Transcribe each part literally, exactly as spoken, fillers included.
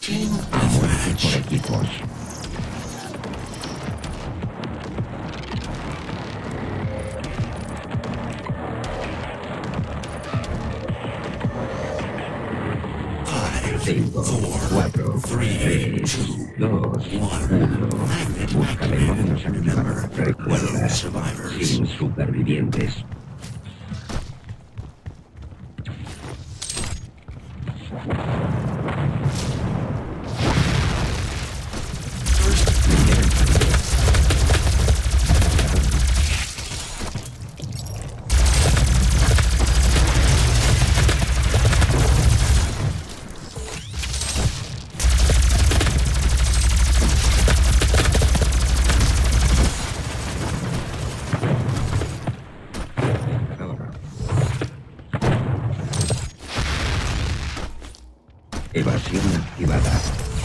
Team Muerte por Deathmatch. equipos. Five, Cinco, four, cuatro, three, tres, two, dos, one. uno. Magnet Busca demonios activated. activados. Remember, Recuerda, no survivors. sin supervivientes. Evasión activada.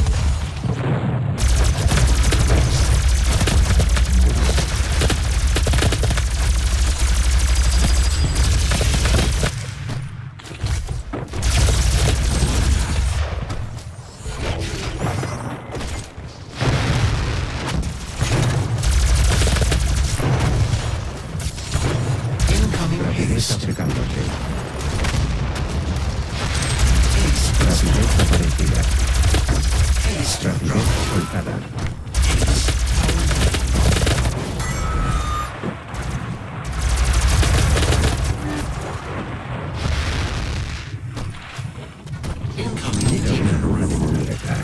Incoming Rapidez haste. acercándose. Haste. Rapidez aparecida. Haste. Rapidez Drop. soltada. Haste. Incoming Llega una luna demon. demoníaca.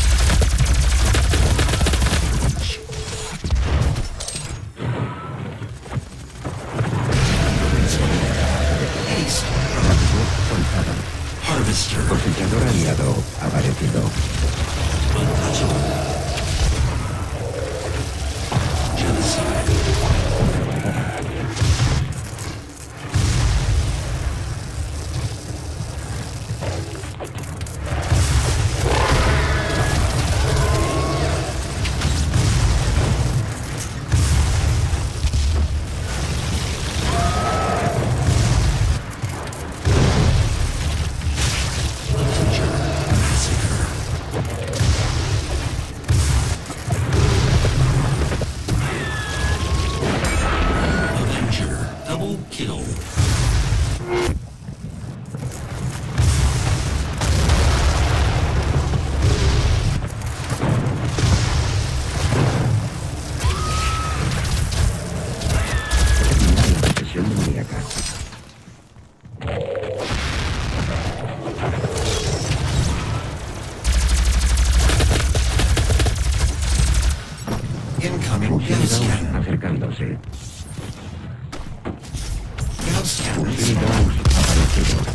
Haste. Rapidez soltada. Harvester. Cosechador aliado aparecido. Untouchable. Genocide. Avenger. Massacre. Avenger. Double kill. Termina la posesión demoníaca. Incoming Fusil Gauss Gauss cannon. acercándose. Gauss cannon Fusil spawned. Gauss aparecido.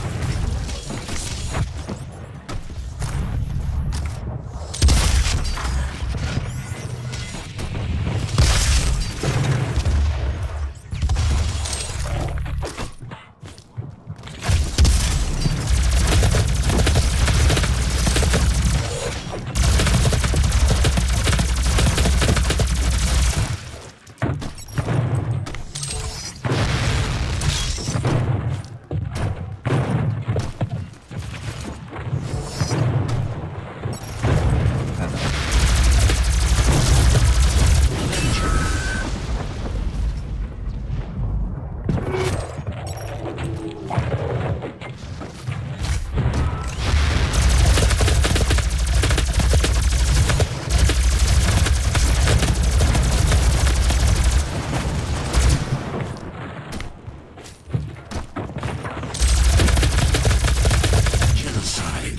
Genocide.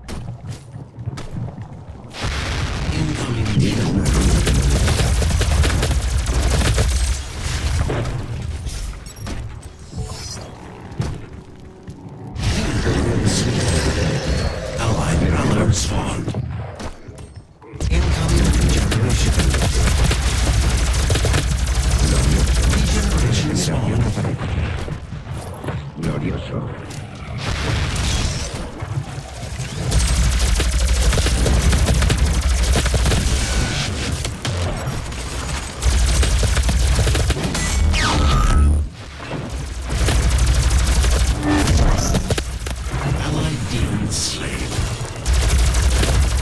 Incoming Llega demon. una luna demoníaca. Allied Valor spawned. Incoming regeneration. Regeneration Generación spawned. aparece. Glorioso. Allied demon slain.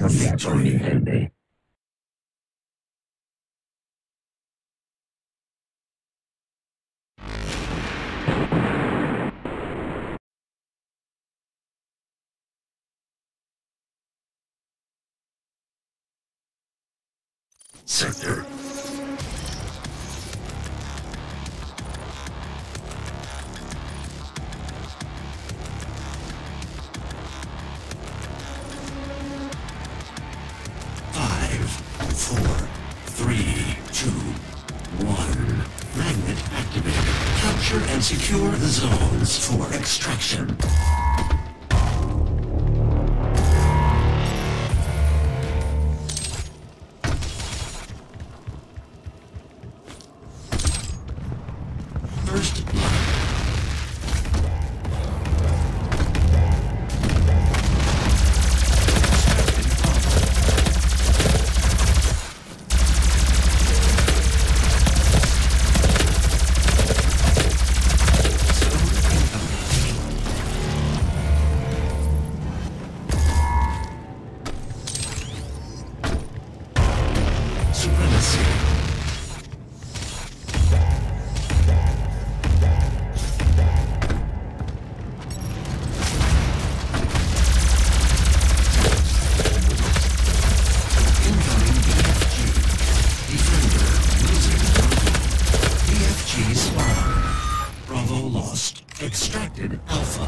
No seas Victory. convincente. Sector. Five, four, three, two, one. Magnet activated. Capture and secure the zones for extraction. First blood. Supremacy. Incoming B F G. Defender losing Bravo. B F G spawn. Bravo lost. Extracted Alpha.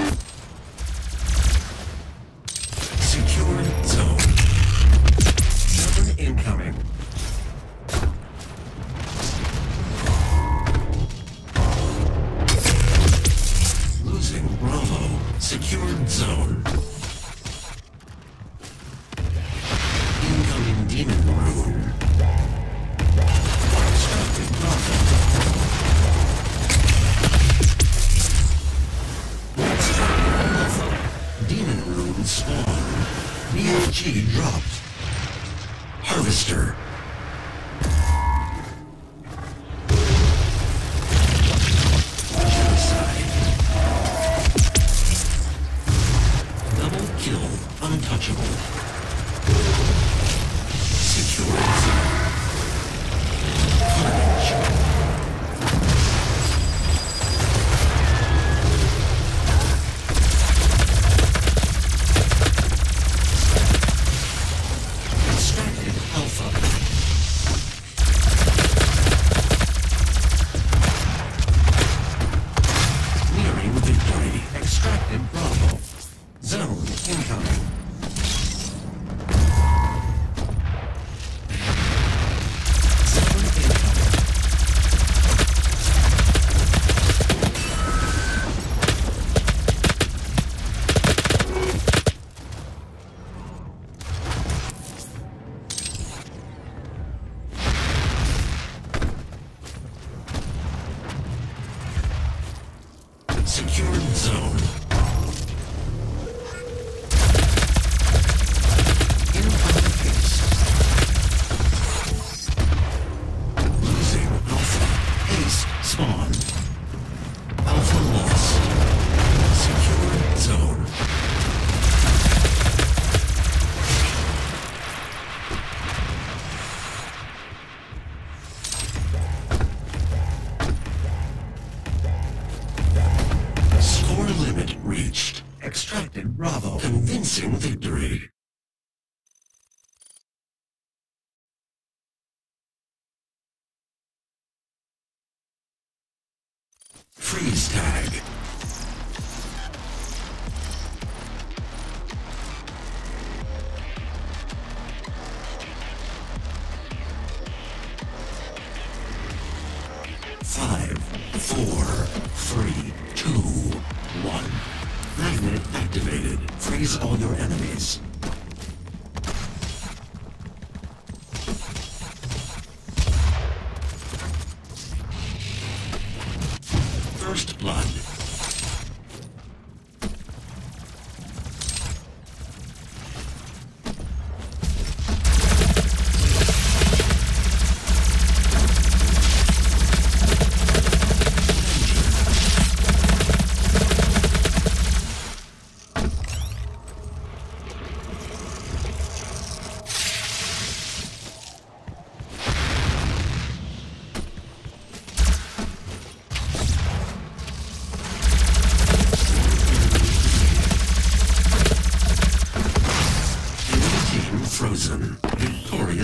Secured zone. Seven incoming. Losing Bravo. Secured zone. Incoming Demon Rune. Extracted Bravo. Extracted Alpha. Demon Rune spawn. B F G dropped. Harvester. Genocide. Double kill. Untouchable. Secure zone. Carnage. Extracted Alpha. Nearing victory. Extracted Bravo. Zone incoming. Zone incoming. Secured zone. Incoming haste. Losing Alpha. Haste spawn. Alpha lost. Secured zone. Score limit reached. Extracted Bravo. Convincing victory. Freeze tag. Five, four, three, two, one. Magnet activated. Freeze all your enemies. First blood.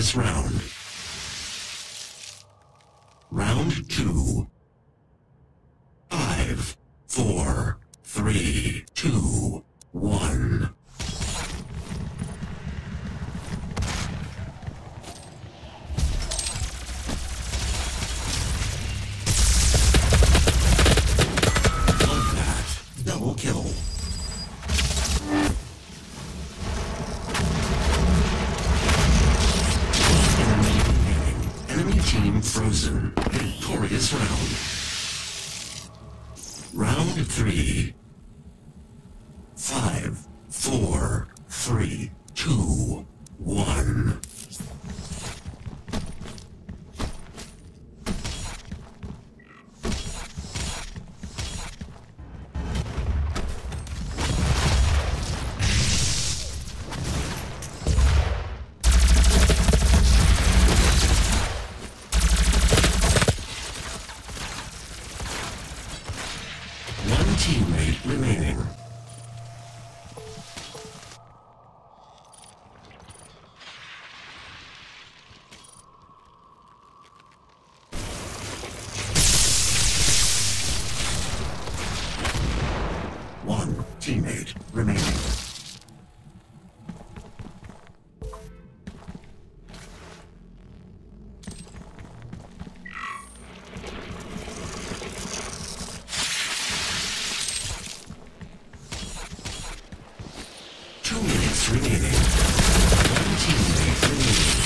victorious round. Round two. Five, four, three, two, one. Love that. Double kill. Enemy remaining. Enemy team frozen. Victorious round. Round three. Five, four, three, two, one. One teammate remaining. One teammate remaining. Two minutes remaining. One teammate remaining.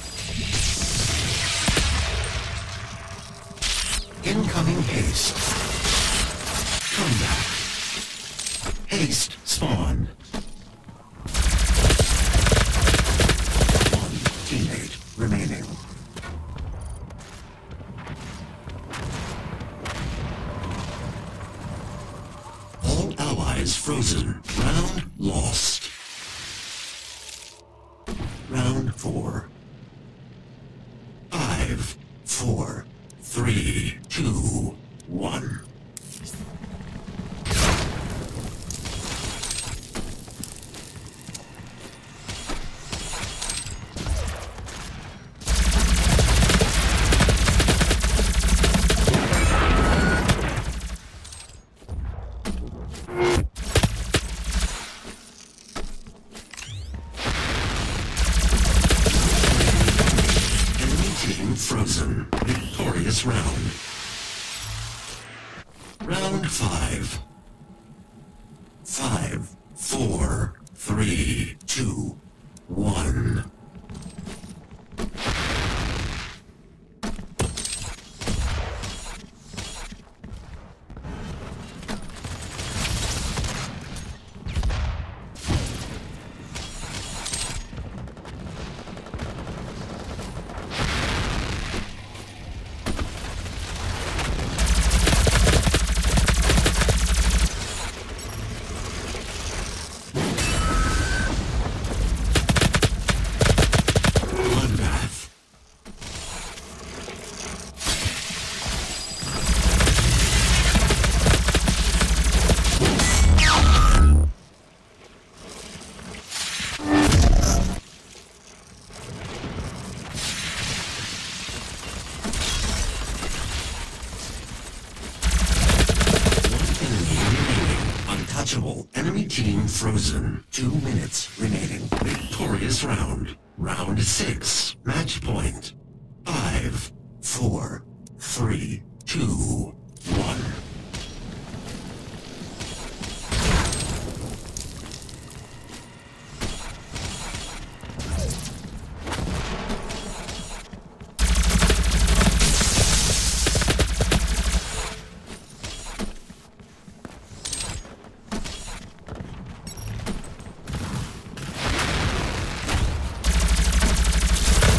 Incoming haste. Comeback. Haste spawned. One teammate remaining. All allies frozen. Round lost. Round four. Five, four, three, two, one. Frozen. Victorious round. Round five. Five, four, three, two, one. Untouchable. Enemy team frozen. Two minutes remaining. Victorious round. Round six. Match point. Five, four, three, two, one.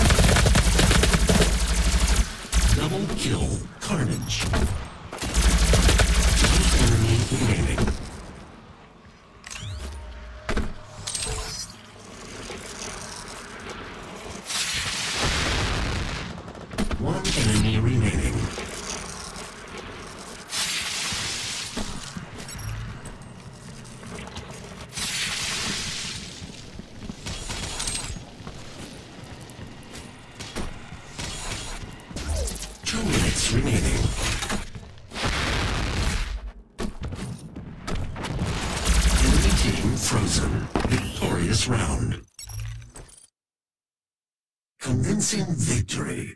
Double kill. Carnage. Team frozen. Victorious round. Convincing victory.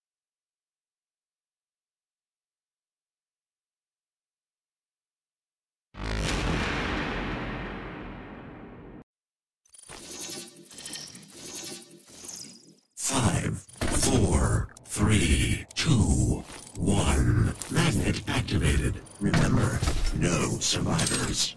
Five, four, three, two, one. Magnet activated. Remember, no survivors.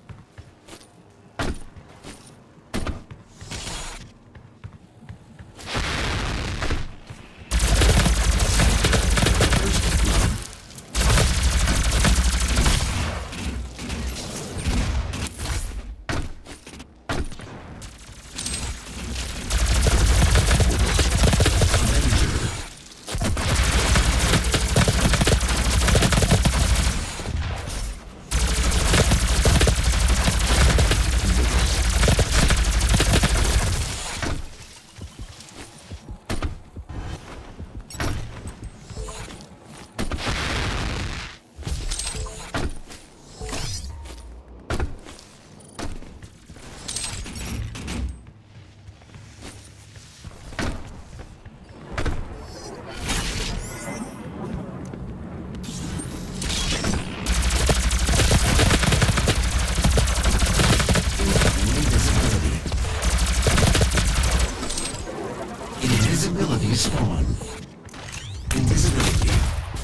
Invisibility spawn. Invisibility.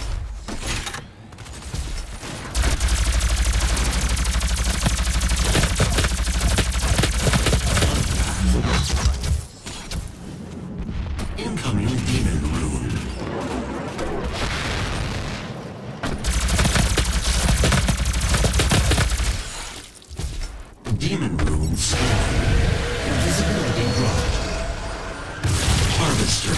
Incoming demon rune. Demon rune spawn. Invisibility dropped. Harvester.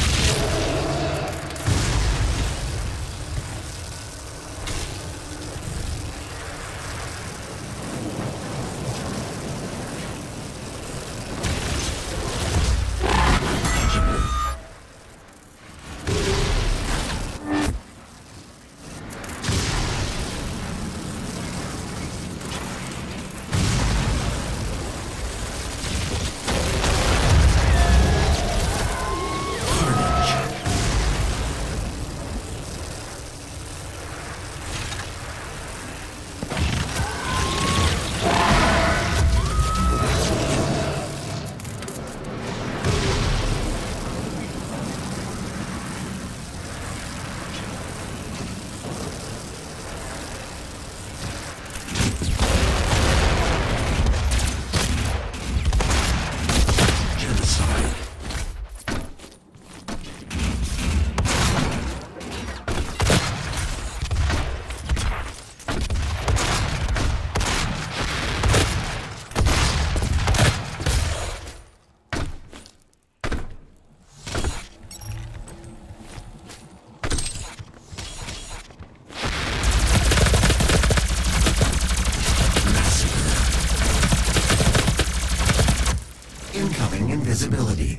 Incoming invisibility.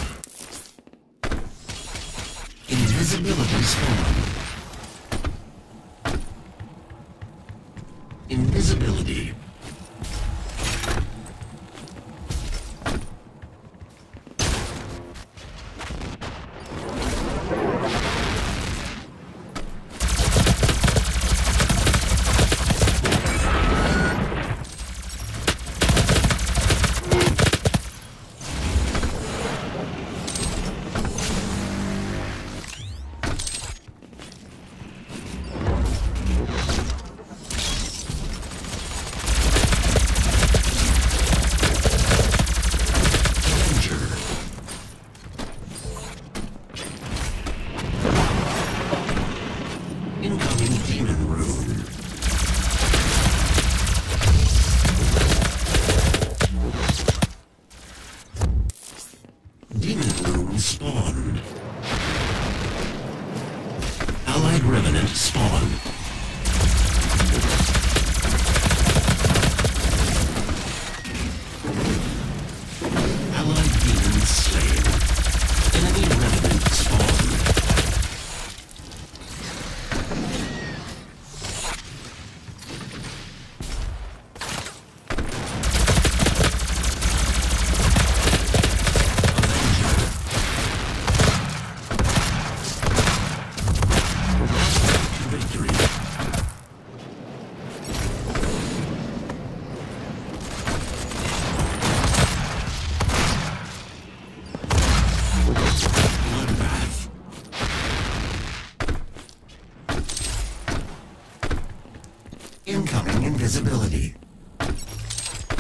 Invisibility spawn. Invisibility.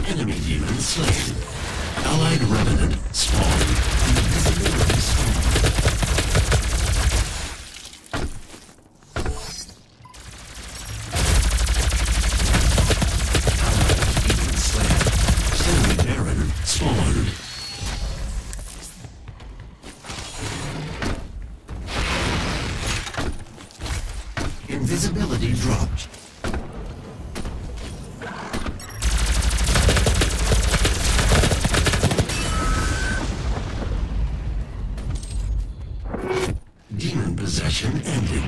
Enemy demon slain. Allied revenant spawned. Invisibility spawned. Allied demon slain. Semi Baron spawned. Invisibility dropped. Demon possession ended.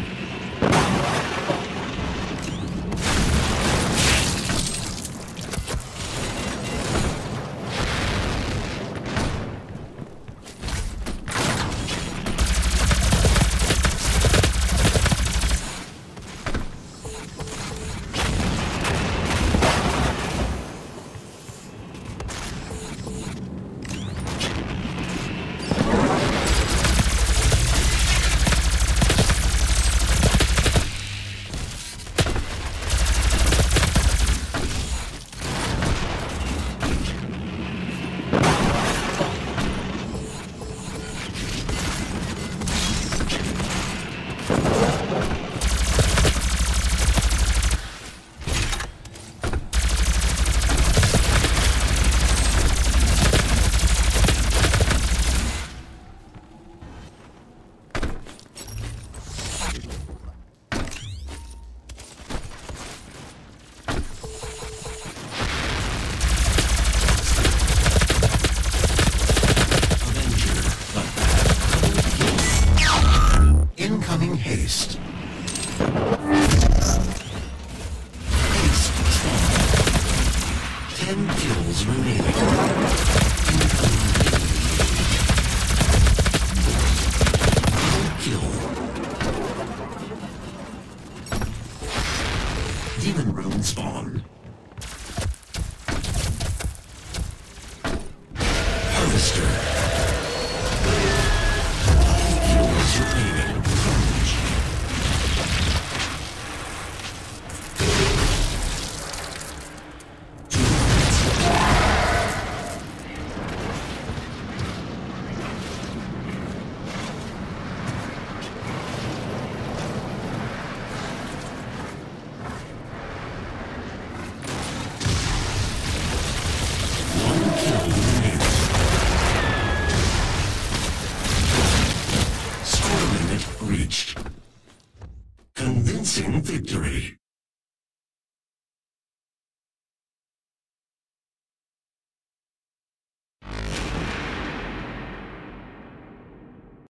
Incoming haste. Haste spawned. Ten kills remaining. Incoming kill. Demon rune spawned. Harvester. Kills remaining. One kill.